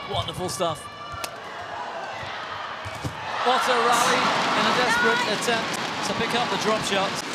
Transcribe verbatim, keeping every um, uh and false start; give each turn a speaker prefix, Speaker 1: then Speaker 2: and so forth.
Speaker 1: Wonderful stuff. What a rally in a desperate attempt to pick up the drop shots.